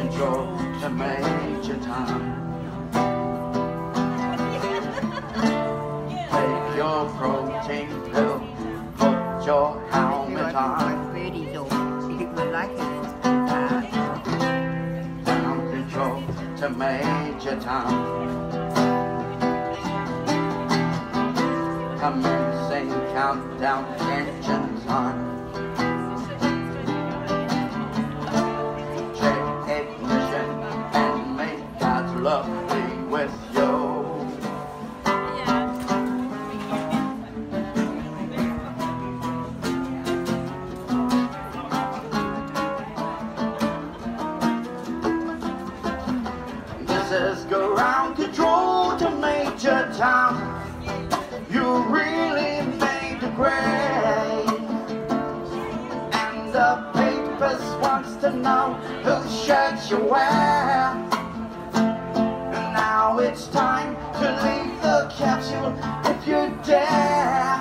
control to Major Tom. Take your protein pill, put your helmet on. Ground control to Major Tom. Commencing countdown, engines on. Check ignition and may God's love be with you. This is ground control to Major Tom. You really made the grade, and the papers wants to know whose shirt you wear. And now it's time to leave the capsule if you dare.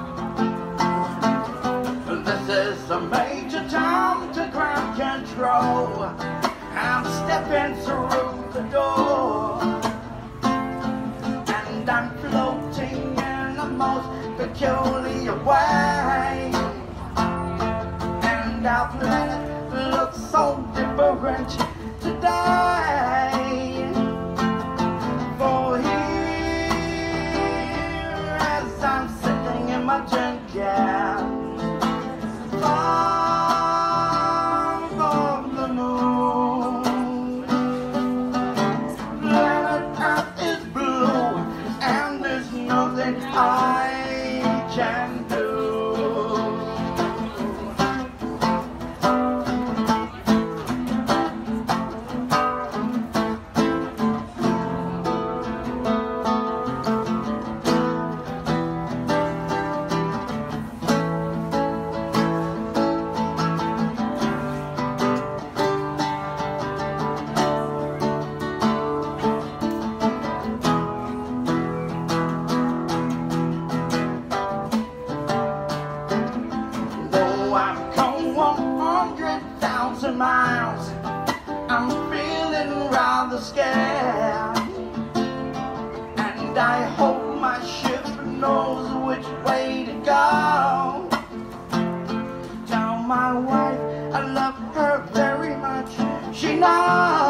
This is a Major Tom to ground control. I'm stepping through the door, and I'm floating most peculiar way, and our planet looks so different today. For here, as I'm sitting in my tin can, far above the moon, planet Earth is blue, and there's nothing I can do. I've come 100,000 miles, I'm feeling rather scared, and I hope my ship knows which way to go. Tell my wife I love her very much, she knows.